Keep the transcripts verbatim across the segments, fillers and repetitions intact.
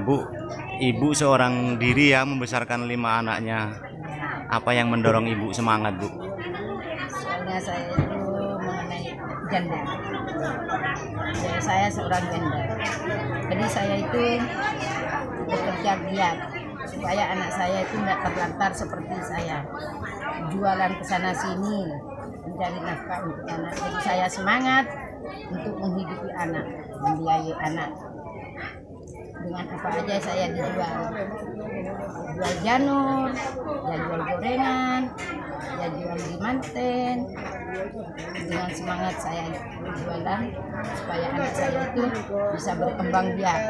Bu, ibu seorang diri ya membesarkan lima anaknya. Apa yang mendorong ibu semangat, Bu? Soalnya saya itu mengenai janda. Jadi saya seorang janda. Jadi saya itu bekerja giat supaya anak saya itu tidak terlantar seperti saya. Jualan ke sana sini mencari nafkah untuk anak. Jadi saya semangat untuk menghidupi anak, membiayai anak. Dengan apa aja saya dijual. Jual janur, ya jual gorengan, ya jual di manten. Dengan semangat saya jualan supaya anak saya itu bisa berkembang biak.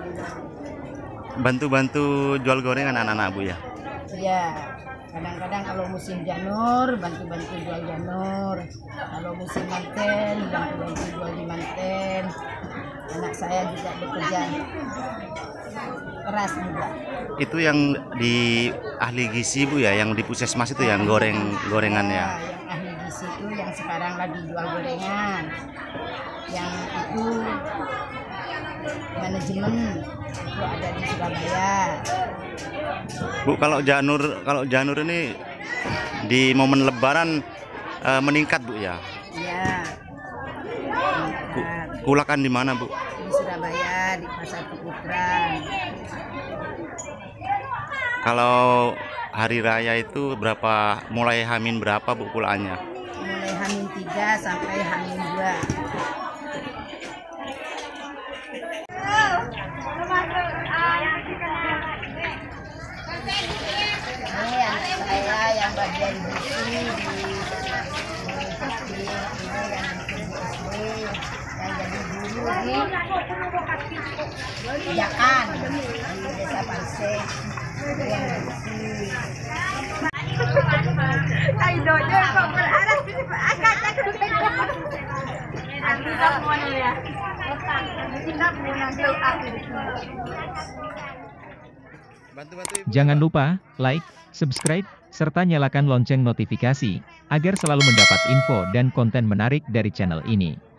Bantu-bantu jual gorengan anak-anak, Bu ya? Iya, kadang-kadang kalau musim janur bantu-bantu jual janur, kalau musim manten bantu-bantu jual di manten. Anak saya juga bekerja keras juga. Itu yang di ahli gizi, Bu ya, yang di puskesmas itu yang goreng gorengannya. Ya, yang ahli gizi itu yang sekarang lagi jual gorengan, yang itu manajemen itu ada di Surabaya. Bu, kalau janur kalau janur ini di momen Lebaran eh, meningkat, Bu ya? Iya. Ku- Kulakan di mana, Bu? Di Surabaya di Pasar Keputran. Kalau hari raya itu berapa, mulai Hamin berapa, Bu, kulaannya? Mulai Hamin tiga sampai Hamin dua. Ini anak saya yang bagian buku di di S D, ini yang bikin di S D, yang jadi guru di Jakan di Desa Pansek, itu yang buku. Jangan lupa like, subscribe, serta nyalakan lonceng notifikasi, agar selalu mendapat info dan konten menarik dari channel ini.